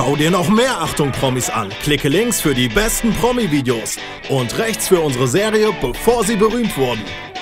Schau dir noch mehr Achtung Promis an. Klicke links für die besten Promi-Videos und rechts für unsere Serie Bevor sie berühmt wurden.